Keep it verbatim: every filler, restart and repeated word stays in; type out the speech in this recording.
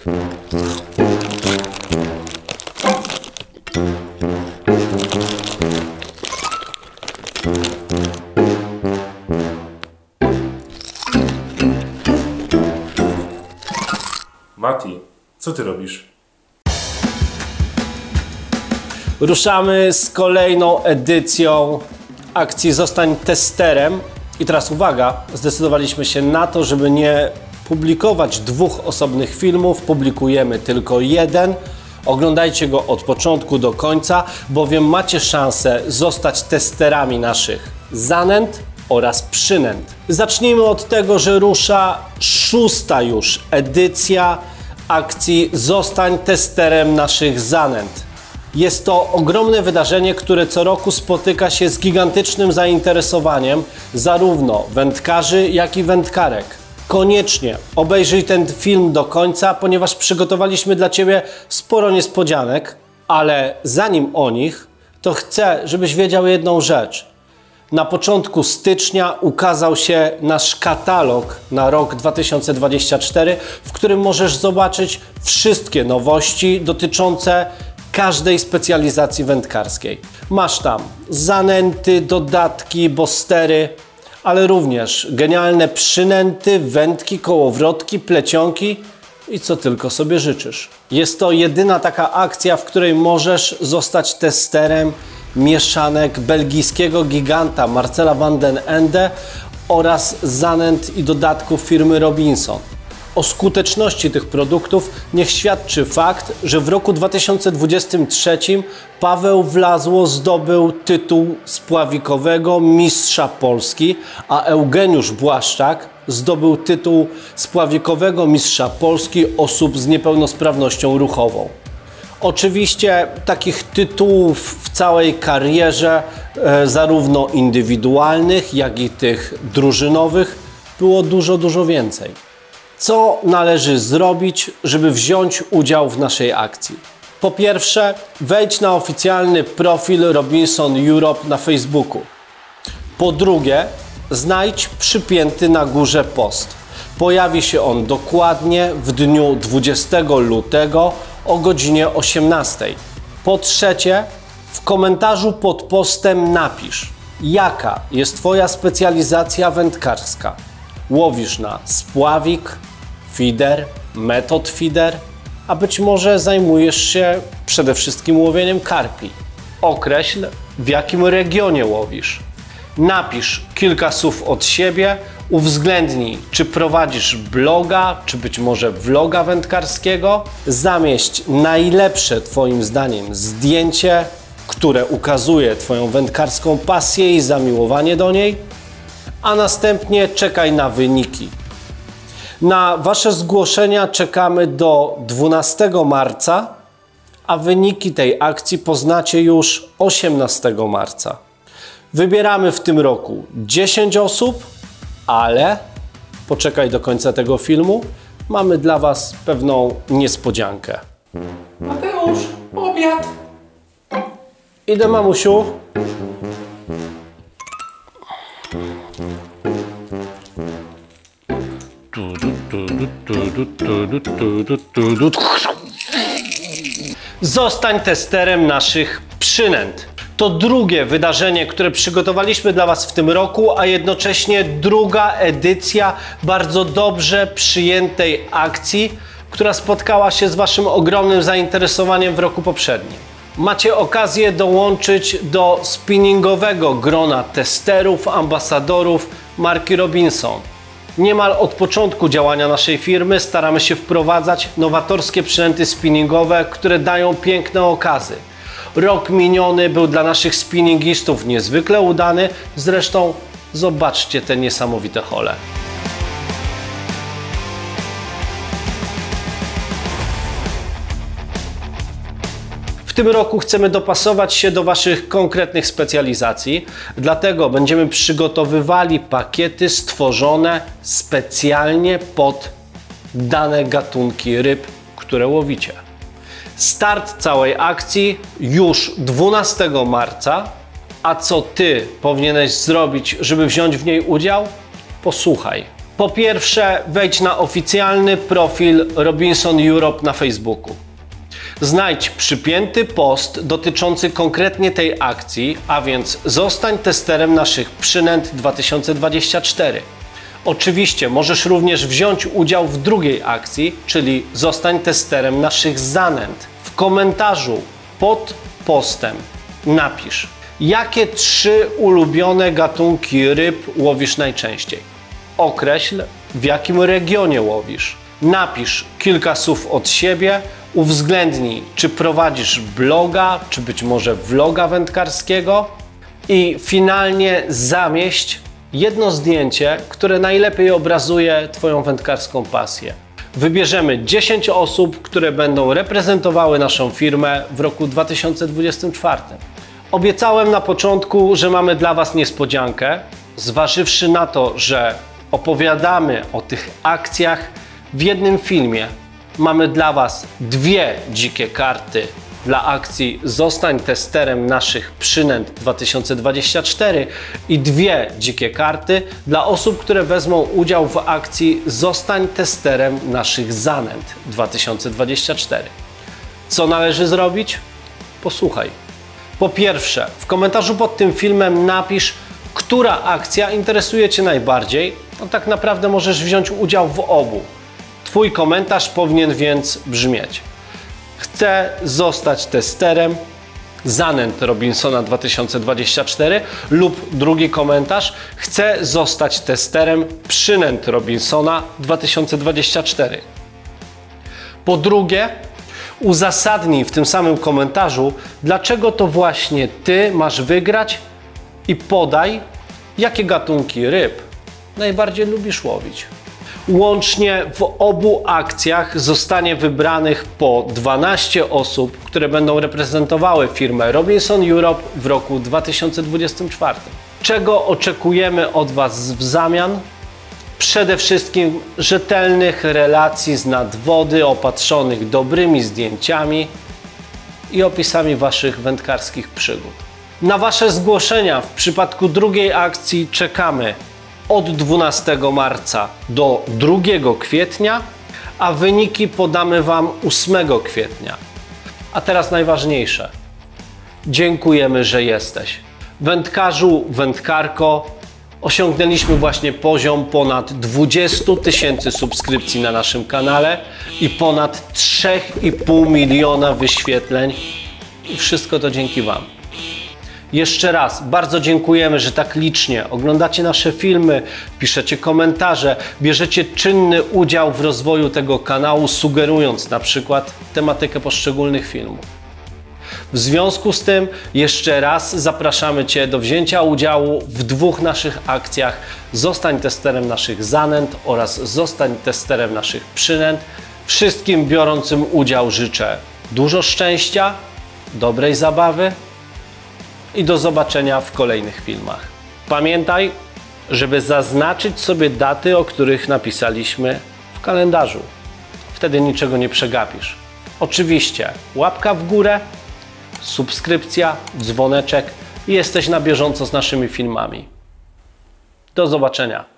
Mati, co ty robisz? Ruszamy z kolejną edycją akcji Zostań testerem. I teraz uwaga, zdecydowaliśmy się na to, żeby nie publikować dwóch osobnych filmów, publikujemy tylko jeden. Oglądajcie go od początku do końca, bowiem macie szansę zostać testerami naszych zanęt oraz przynęt. Zacznijmy od tego, że rusza szósta już edycja akcji Zostań testerem naszych zanęt. Jest to ogromne wydarzenie, które co roku spotyka się z gigantycznym zainteresowaniem zarówno wędkarzy, jak i wędkarek. Koniecznie obejrzyj ten film do końca, ponieważ przygotowaliśmy dla Ciebie sporo niespodzianek, ale zanim o nich, to chcę, żebyś wiedział jedną rzecz. Na początku stycznia ukazał się nasz katalog na rok dwa tysiące dwudziesty czwarty, w którym możesz zobaczyć wszystkie nowości dotyczące każdej specjalizacji wędkarskiej. Masz tam zanęty, dodatki, boostery, ale również genialne przynęty, wędki, kołowrotki, plecionki i co tylko sobie życzysz. Jest to jedyna taka akcja, w której możesz zostać testerem mieszanek belgijskiego giganta Marcela van den Ende oraz zanęt i dodatków firmy Robinson. O skuteczności tych produktów niech świadczy fakt, że w roku dwa tysiące dwudziestym trzecim Paweł Wlazło zdobył tytuł spławikowego mistrza Polski, a Eugeniusz Błaszczak zdobył tytuł spławikowego mistrza Polski osób z niepełnosprawnością ruchową. Oczywiście takich tytułów w całej karierze, e, zarówno indywidualnych, jak i tych drużynowych, było dużo, dużo więcej. Co należy zrobić, żeby wziąć udział w naszej akcji? Po pierwsze, wejdź na oficjalny profil Robinson Europe na Facebooku. Po drugie, znajdź przypięty na górze post. Pojawi się on dokładnie w dniu dwudziestego lutego o godzinie osiemnastej. Po trzecie, w komentarzu pod postem napisz, jaka jest Twoja specjalizacja wędkarska. Łowisz na spławik, feeder, metod feeder, a być może zajmujesz się przede wszystkim łowieniem karpi. Określ, w jakim regionie łowisz. Napisz kilka słów od siebie, uwzględnij, czy prowadzisz bloga, czy być może vloga wędkarskiego. Zamieść najlepsze Twoim zdaniem zdjęcie, które ukazuje Twoją wędkarską pasję i zamiłowanie do niej, a następnie czekaj na wyniki. Na Wasze zgłoszenia czekamy do dwunastego marca, a wyniki tej akcji poznacie już osiemnastego marca. Wybieramy w tym roku dziesięć osób, ale poczekaj do końca tego filmu, mamy dla Was pewną niespodziankę. Mateusz, obiad! Idę, mamusiu. Zostań testerem naszych przynęt. To drugie wydarzenie, które przygotowaliśmy dla Was w tym roku, a jednocześnie druga edycja bardzo dobrze przyjętej akcji, która spotkała się z Waszym ogromnym zainteresowaniem w roku poprzednim. Macie okazję dołączyć do spinningowego grona testerów, ambasadorów marki Robinson. Niemal od początku działania naszej firmy staramy się wprowadzać nowatorskie przynęty spinningowe, które dają piękne okazy. Rok miniony był dla naszych spinningistów niezwykle udany, zresztą zobaczcie te niesamowite hole. W tym roku chcemy dopasować się do Waszych konkretnych specjalizacji, dlatego będziemy przygotowywali pakiety stworzone specjalnie pod dane gatunki ryb, które łowicie. Start całej akcji już dwunastego marca, a co Ty powinieneś zrobić, żeby wziąć w niej udział? Posłuchaj. Po pierwsze, wejdź na oficjalny profil Robinson Europe na Facebooku. Znajdź przypięty post dotyczący konkretnie tej akcji, a więc zostań testerem naszych przynęt dwa tysiące dwudziestego czwartego. Oczywiście możesz również wziąć udział w drugiej akcji, czyli zostań testerem naszych zanęt. W komentarzu pod postem napisz, jakie trzy ulubione gatunki ryb łowisz najczęściej. Określ, w jakim regionie łowisz. Napisz kilka słów od siebie, uwzględnij, czy prowadzisz bloga, czy być może vloga wędkarskiego i finalnie zamieść jedno zdjęcie, które najlepiej obrazuje Twoją wędkarską pasję. Wybierzemy dziesięć osób, które będą reprezentowały naszą firmę w roku dwa tysiące dwudziestym czwartym. Obiecałem na początku, że mamy dla Was niespodziankę, zważywszy na to, że opowiadamy o tych akcjach w jednym filmie. Mamy dla Was dwie dzikie karty dla akcji Zostań testerem naszych przynęt dwa tysiące dwudziestego czwartego i dwie dzikie karty dla osób, które wezmą udział w akcji Zostań testerem naszych zanęt dwa tysiące dwudziestego czwartego. Co należy zrobić? Posłuchaj. Po pierwsze, w komentarzu pod tym filmem napisz, która akcja interesuje Cię najbardziej. No tak naprawdę możesz wziąć udział w obu. Twój komentarz powinien więc brzmieć: chcę zostać testerem zanęt Robinsona dwa tysiące dwudziestego czwartego lub drugi komentarz: chcę zostać testerem przynęt Robinsona dwa tysiące dwudziestego czwartego. Po drugie, uzasadnij w tym samym komentarzu, dlaczego to właśnie Ty masz wygrać i podaj, jakie gatunki ryb najbardziej lubisz łowić. Łącznie w obu akcjach zostanie wybranych po dwanaście osób, które będą reprezentowały firmę Robinson Europe w roku dwa tysiące dwudziestym czwartym. Czego oczekujemy od Was w zamian? Przede wszystkim rzetelnych relacji z nadwody opatrzonych dobrymi zdjęciami i opisami Waszych wędkarskich przygód. Na Wasze zgłoszenia w przypadku drugiej akcji czekamy od dwunastego marca do drugiego kwietnia, a wyniki podamy Wam ósmego kwietnia. A teraz najważniejsze. Dziękujemy, że jesteś. Wędkarzu, wędkarko, osiągnęliśmy właśnie poziom ponad dwudziestu tysięcy subskrypcji na naszym kanale i ponad trzy i pół miliona wyświetleń. I wszystko to dzięki Wam. Jeszcze raz bardzo dziękujemy, że tak licznie oglądacie nasze filmy, piszecie komentarze, bierzecie czynny udział w rozwoju tego kanału, sugerując na przykład tematykę poszczególnych filmów. W związku z tym jeszcze raz zapraszamy Cię do wzięcia udziału w dwóch naszych akcjach Zostań testerem naszych zanęt oraz Zostań testerem naszych przynęt. Wszystkim biorącym udział życzę dużo szczęścia, dobrej zabawy i do zobaczenia w kolejnych filmach. Pamiętaj, żeby zaznaczyć sobie daty, o których napisaliśmy w kalendarzu. Wtedy niczego nie przegapisz. Oczywiście łapka w górę, subskrypcja, dzwoneczek i jesteś na bieżąco z naszymi filmami. Do zobaczenia.